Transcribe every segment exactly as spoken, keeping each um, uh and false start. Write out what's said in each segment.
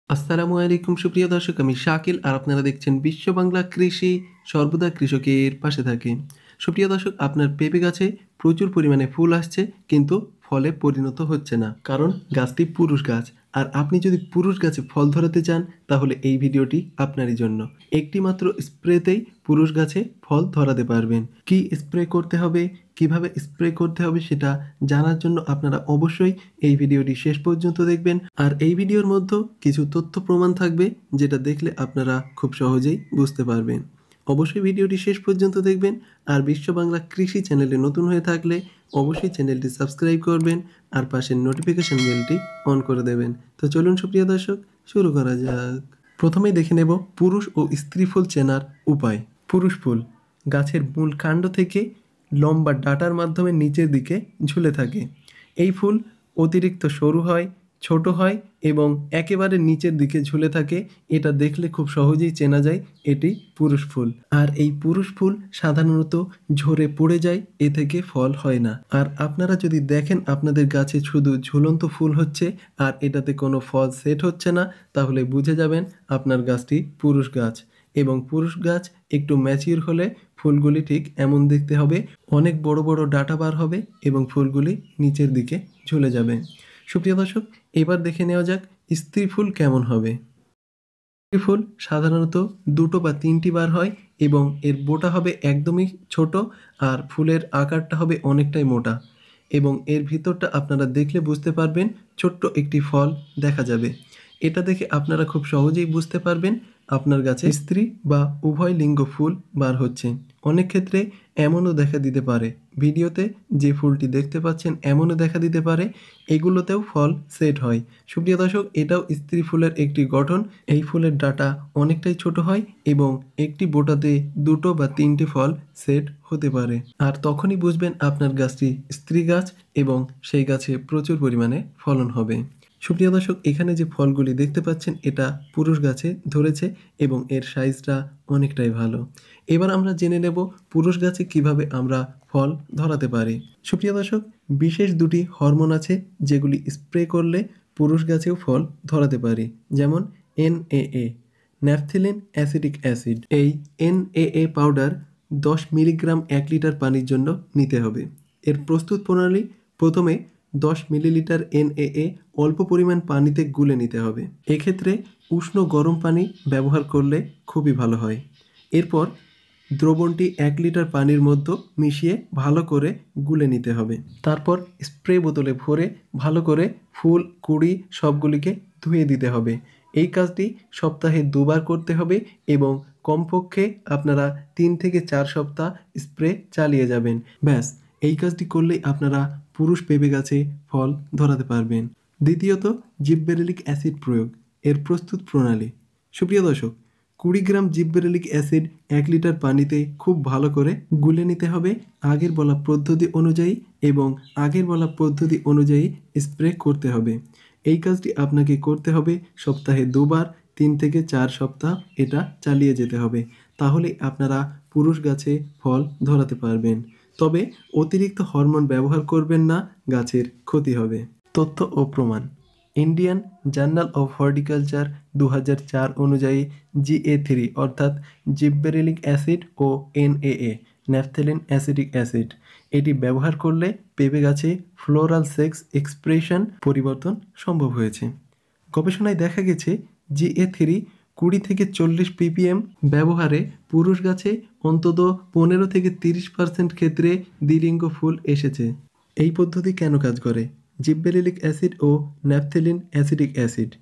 আসসালামু আলাইকুম সুপ্রিয় দর্শক, আমি শাকিল আর আপনারা দেখছেন বিশ্ব বাংলা কৃষি, সর্বদা কৃষকের পাশে থাকে। সুপ্রিয় দর্শক, আপনার পেঁপে গাছে প্রচুর পরিমাণে ফুল আসছে কিন্তু ফলে পরিণত হচ্ছে না, কারণ গাছটি পুরুষ গাছ। আর আপনি যদি পুরুষ গাছে ফল ধরাতে চান তাহলে এই ভিডিওটি আপনারই জন্য। একটি মাত্র স্প্রেতেই পুরুষ গাছে ফল ধরাতে পারবেন। কি স্প্রে করতে হবে, কিভাবে স্প্রে করতে হবে সেটা জানার জন্য আপনারা অবশ্যই এই ভিডিওটি শেষ পর্যন্ত দেখবেন। আর এই ভিডিওর মধ্যে কিছু তথ্য প্রমাণ থাকবে যেটা দেখলে আপনারা খুব সহজেই বুঝতে পারবেন। অবশ্যই ভিডিওটি শেষ পর্যন্ত দেখবেন। আর বিশ্ব বাংলা কৃষি চ্যানেলে নতুন হয়ে থাকলে অবশ্যই চ্যানেলটি সাবস্ক্রাইব করবেন আর পাশের নোটিফিকেশন বেলটি অন করে দেবেন। তো চলুন সুপ্রিয় দর্শক, শুরু করা যাক। প্রথমেই দেখে নেব পুরুষ ও স্ত্রী ফুল চেনার উপায়। পুরুষ ফুল গাছের মূল কাণ্ড থেকে লম্বা ডাঁটার মাধ্যমে নিচের দিকে ঝুলে থাকে। এই ফুল অতিরিক্ত সরু হয়, ছোট হয় এবং একেবারে নিচের দিকে ঝুলে থাকে। এটা দেখলে খুব সহজেই চেনা যায় এটি পুরুষ ফুল। আর এই পুরুষ ফুল সাধারণত ঝরে পড়ে যায়, এ থেকে ফল হয় না। আর আপনারা যদি দেখেন আপনাদের গাছে শুধু ঝুলন্ত ফুল হচ্ছে আর এটাতে কোনো ফল সেট হচ্ছে না, তাহলে বুঝে যাবেন আপনার গাছটি পুরুষ গাছ। এবং পুরুষ গাছ একটু ম্যাচিউর হলে ফুলগুলি ঠিক এমন দেখতে হবে, অনেক বড় বড় ডাঁটা বার হবে এবং ফুলগুলি নিচের দিকে ঝুলে যাবে। সুপ্রিয় দর্শক, এবার দেখে নেওয়া যাক স্ত্রী ফুল কেমন হবে। স্ত্রী ফুল সাধারণত দুটো বা তিনটি বার হয় এবং এর বোটা হবে একদমই ছোট আর ফুলের আকারটা হবে অনেকটাই মোটা এবং এর ভিতরটা আপনারা দেখলে বুঝতে পারবেন ছোট্ট একটি ফল দেখা যাবে। এটা দেখে আপনারা খুব সহজেই বুঝতে পারবেন আপনার গাছে স্ত্রী বা উভয় লিঙ্গ ফুল বার হচ্ছে। অনেক ক্ষেত্রে এমনও দেখা দিতে পারে, ভিডিওতে যে ফুলটি দেখতে পাচ্ছেন এমনও দেখা দিতে পারে এগুলোতেও ফল সেট হয়। সুপ্রিয় দর্শক, এটাও স্ত্রী ফুলের একটি গঠন। এই ফুলের ডাঁটা অনেকটাই ছোট হয় এবং একটি বোটাতে দুটো বা তিনটি ফল সেট হতে পারে। আর তখনই বুঝবেন আপনার গাছটি স্ত্রী গাছ এবং সেই গাছে প্রচুর পরিমাণে ফলন হবে। সুপ্রিয় দর্শক, এখানে যে ফলগুলি দেখতে পাচ্ছেন এটা পুরুষ গাছে ধরেছে এবং এর সাইজটা অনেকটাই ভালো। এবার আমরা জেনে নেব পুরুষ গাছে কিভাবে আমরা ফল ধরাতে পারি। সুপ্রিয় দর্শক, বিশেষ দুটি হরমোন আছে যেগুলি স্প্রে করলে পুরুষ গাছেও ফল ধরাতে পারি, যেমন N A A, naphthalene acetic acid. এই এন এ এ পাউডার দশ মিলিগ্রাম এক লিটার পানির জন্য নিতে হবে। এর প্রস্তুত প্রণালী: প্রথমে দশ মিলিলিটার এন এ এ অল্প পরিমাণ পানিতে গুলে নিতে হবে। এক্ষেত্রে উষ্ণ গরম পানি ব্যবহার করলে খুবই ভালো হয়। এরপর দ্রবণটি এক লিটার পানির মধ্যে মিশিয়ে ভালো করে গুলে নিতে হবে। তারপর স্প্রে বোতলে ভরে ভালো করে ফুল কুঁড়ি সবগুলিকে ধুয়ে দিতে হবে। এই কাজটি সপ্তাহে দুবার করতে হবে এবং কমপক্ষে আপনারা তিন থেকে চার সপ্তাহ স্প্রে চালিয়ে যাবেন। ব্যাস, এই কাজটি করলেই আপনারা পুরুষ পেঁপে গাছে ফল ধরাতে পারবেন। দ্বিতীয়ত, জিববেরেলিক অ্যাসিড প্রয়োগ। এর প্রস্তুত প্রণালী: সুপ্রিয় দর্শক, কুড়ি গ্রাম জিববেরেলিক অ্যাসিড এক লিটার পানিতে খুব ভালো করে গুলে নিতে হবে আগের বলা পদ্ধতি অনুযায়ী এবং আগের বলা পদ্ধতি অনুযায়ী স্প্রে করতে হবে। এই কাজটি আপনাকে করতে হবে সপ্তাহে দুবার, তিন থেকে চার সপ্তাহ এটা চালিয়ে যেতে হবে। তাহলেই আপনারা পুরুষ গাছে ফল ধরাতে পারবেন। তবে অতিরিক্ত হরমোন ব্যবহার করবেন না, গাছের ক্ষতি হবে। তথ্য ও প্রমাণ: ইন্ডিয়ান জার্নাল অফ হর্টিকালচার দু হাজার চার অনুযায়ী জি এ থ্রি অর্থাৎ জিববেরেলিক অ্যাসিড ও N A A, naphthalene acetic acid, এটি ব্যবহার করলে পেঁপে গাছে ফ্লোরাল সেক্স এক্সপ্রেশন পরিবর্তন সম্ভব হয়েছে। গবেষণায় দেখা গেছে জি এ থ্রি কুড়ি থেকে চল্লিশ পিপিএম ব্যবহারে পুরুষ গাছে অন্তত পনেরো থেকে তিরিশ পার্সেন্ট ক্ষেত্রে দ্বিলিঙ্গ ফুল এসেছে। এই পদ্ধতি কেন কাজ করে? জিববেরেলিক অ্যাসিড ও ন্যাপথেলিন অ্যাসিটিক অ্যাসিড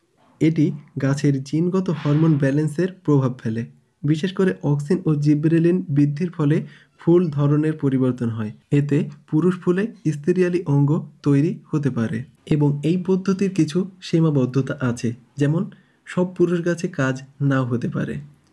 এটি গাছের জিনগত হরমোন ব্যালেন্সের প্রভাব ফেলে। বিশেষ করে অক্সিন ও জিবরেলিন বৃদ্ধির ফলে ফুল ধরনের পরিবর্তন হয়। এতে পুরুষ ফুলে স্ত্রীয়ালি অঙ্গ তৈরি হতে পারে এবং এই পদ্ধতির কিছু সীমাবদ্ধতা আছে, যেমন সব পুরুষ গাছে কাজ নাও হতে পারে।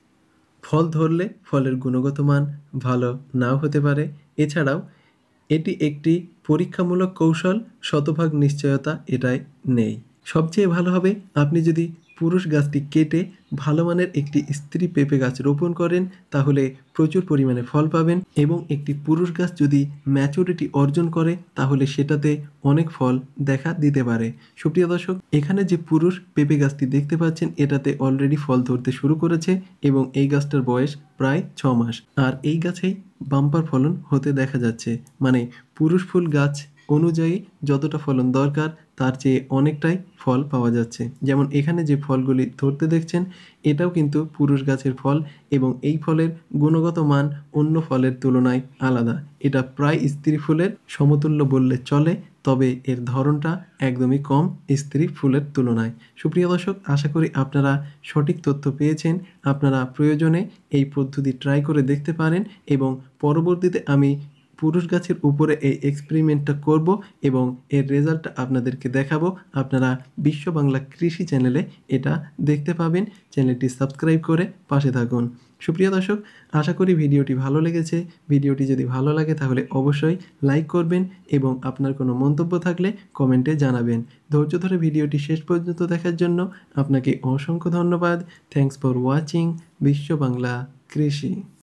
ফল ধরলে ফলের গুণগত মান ভালো নাও হতে পারে। এছাড়াও এটি একটি পরীক্ষামূলক কৌশল, শতভাগ নিশ্চয়তা এটায় নেই। সবচেয়ে ভালো হবে আপনি যদি পুরুষ গাছটি কেটে ভালো মানের একটি স্ত্রী পেঁপে গাছ রোপণ করেন তাহলে প্রচুর পরিমাণে ফল পাবেন এবং একটি পুরুষ গাছ যদি ম্যাচুরিটি অর্জন করে তাহলে সেটাতে অনেক ফল দেখা দিতে পারে। সুপ্রিয় দর্শক, এখানে যে পুরুষ পেঁপে গাছটি দেখতে পাচ্ছেন এটাতে অলরেডি ফল ধরতে শুরু করেছে এবং এই গাছটার বয়স প্রায় ছ মাস। আর এই গাছেই বাম্পার ফলন হতে দেখা যাচ্ছে, মানে পুরুষ ফুল গাছ অনুযায়ী যতটা ফলন দরকার তার চেয়ে অনেকটাই ফল পাওয়া যাচ্ছে। যেমন এখানে যে ফলগুলি ধরতে দেখছেন এটাও কিন্তু পুরুষ গাছের ফল এবং এই ফলের গুণগত মান অন্য ফলের তুলনায় আলাদা। এটা প্রায় স্ত্রী ফুলের সমতুল্য বললে চলে, তবে এর ধরনটা একদমই কম স্ত্রী ফুলের তুলনায়। সুপ্রিয় দর্শক, আশা করি আপনারা সঠিক তথ্য পেয়েছেন। আপনারা প্রয়োজনে এই পদ্ধতি ট্রাই করে দেখতে পারেন এবং পরবর্তীতে আমি পুরুষ গাছের উপরে এই এক্সপেরিমেন্টটা করব এবং এর রেজাল্টটা আপনাদেরকে দেখাবো। আপনারা বিশ্ব বাংলা কৃষি চ্যানেলে এটা দেখতে পাবেন। চ্যানেলটি সাবস্ক্রাইব করে পাশে থাকুন। সুপ্রিয় দর্শক, আশা করি ভিডিওটি ভালো লেগেছে। ভিডিওটি যদি ভালো লাগে তাহলে অবশ্যই লাইক করবেন এবং আপনার কোনো মন্তব্য থাকলে কমেন্টে জানাবেন। ধৈর্য ধরে ভিডিওটি শেষ পর্যন্ত দেখার জন্য আপনাকে অসংখ্য ধন্যবাদ। থ্যাঙ্কস ফর ওয়াচিং বিশ্ব বাংলা কৃষি।